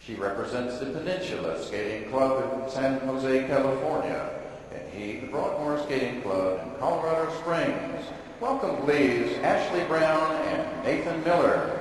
She represents the Peninsula Skating Club in San Jose, California, and he, the Broadmoor Skating Club in Colorado Springs. Welcome, please, Ashlee Brown and Nathan Miller.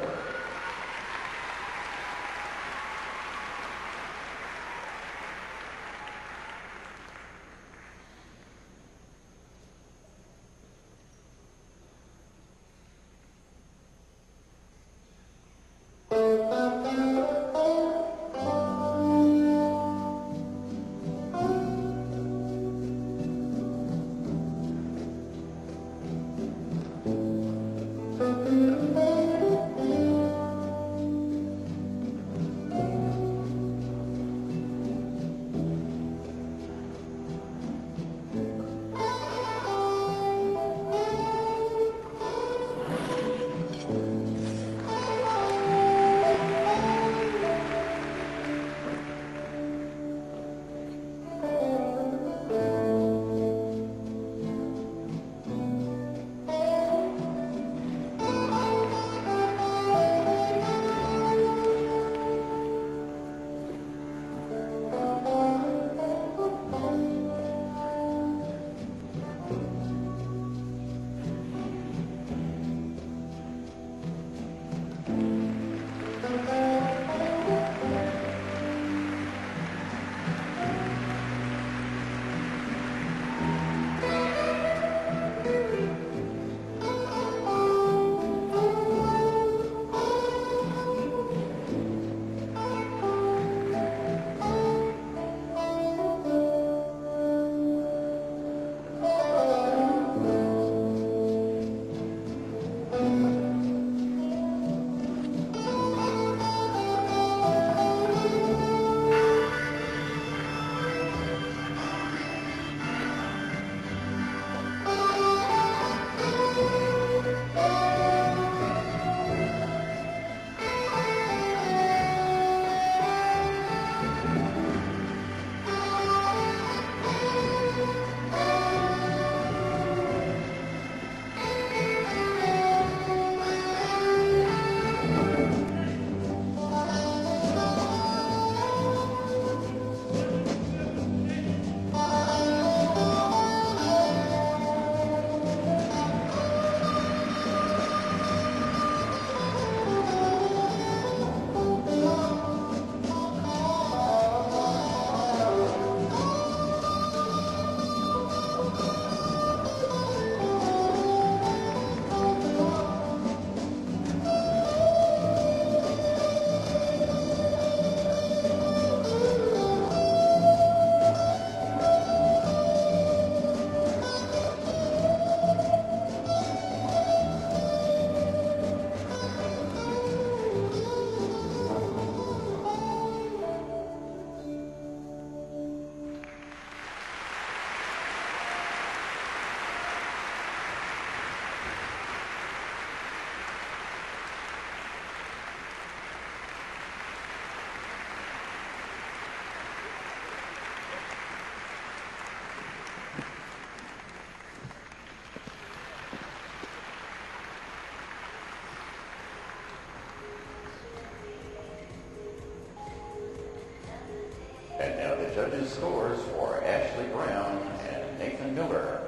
And now the judges' scores for Ashlee Brown and Nathan Miller.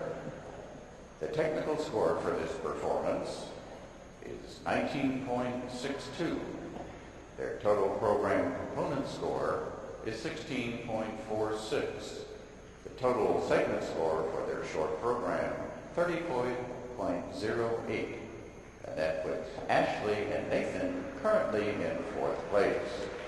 The technical score for this performance is 19.62. Their total program component score is 16.46. The total segment score for their short program, 30.08. And that puts Ashlee and Nathan currently in fourth place.